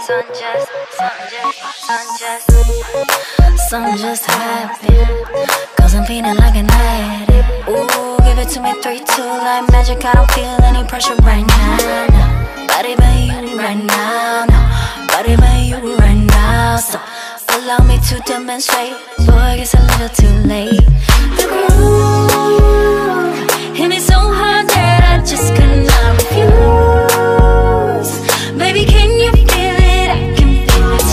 Something just happened, cause I'm feeling like an addict. Ooh, give it to me 3, 2, like magic. I don't feel any pressure right now, no. Body by you right now, no. Body by you right now. So allow me to demonstrate. Boy, it's a little too late. The groove hit me so hard that I just could not refuse. Baby, can you feel it? I can feel it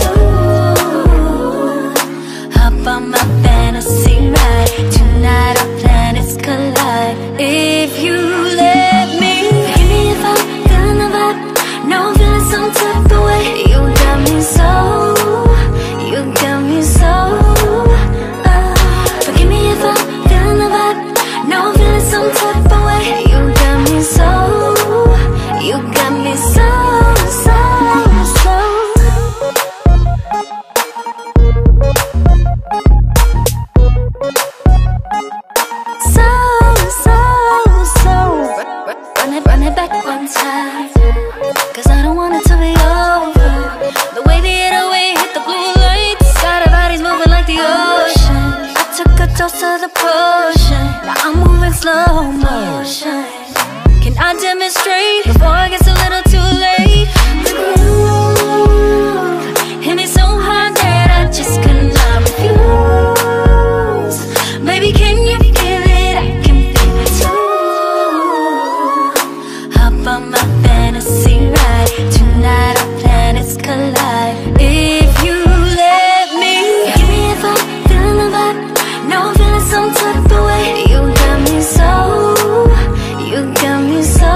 too. Hop on my fantasy ride. Tonight our planets collide. If you let me, forgive me if I'm feeling the vibe. No, I'm feeling some type of way. You got me so, you got me so. Forgive me if I'm feeling the vibe. No, I'm feeling some type of way. You got me so, you got me so, so, so. Run it back one time, cause I don't want it to be over. The way the 808 hit the blue lights, got our bodies moving like the ocean. I took a toast to the potion, now I'm moving slow motion. Can I demonstrate before it gets a little too late? The groove hit me so hard that I just could not refuse. Baby, can you feel it? I can feel it too. Hop on my fantasy ride. Tonight our planets collide. If you let me, forgive me if I'm feeling the vibe. No, I'm feeling some type of way. You got me so, you got me so.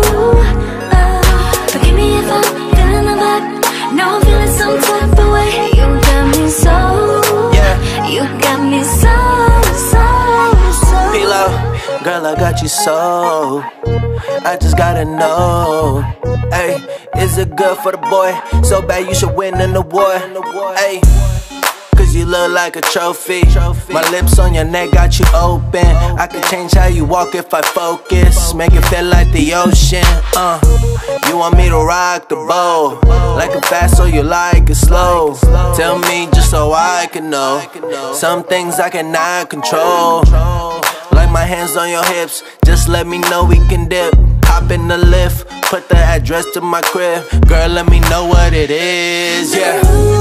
Forgive me if I'm feeling the vibe. No, I'm feeling some type of way. You got me so, yeah. You got me so, so, so. P-Lo, girl, I got you so. I just gotta know, hey, is it good for the boy? So bad you should win an award, hey. Cause you look like a trophy. My lips on your neck got you open. I can change how you walk if I focus. Make it feel like the ocean, You want me to rock the boat, like it fast or you like it slow. Tell me just so I can know. Some things I cannot control, like my hands on your hips. Just let me know we can dip. Hop in the lift, put the address to my crib. Girl, let me know what it is, yeah.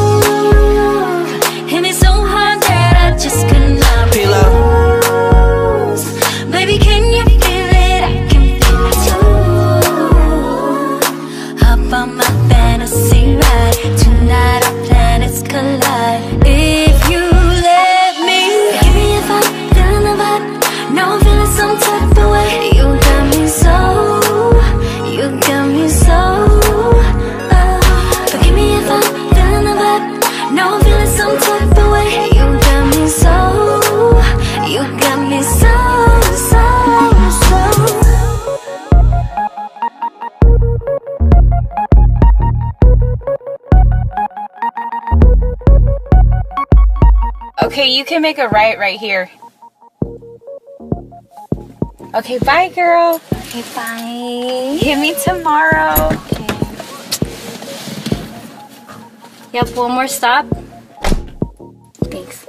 Hit me so hard that I just could not refuse. Baby, can you feel it? I can feel it too. Hop on my fantasy ride. Tonight our planets collide. If you let me, forgive me if I'm feeling the vibe. No, I'm feeling some type of way. You got me so, you got me so. Forgive me if I'm feeling the vibe. No, I'm feeling some type of way. You got me so, you got me so, so, so. Okay, you can make a right here. Okay, bye, girl. Okay, bye. Hit me tomorrow. Okay. Yep, one more stop. Thanks.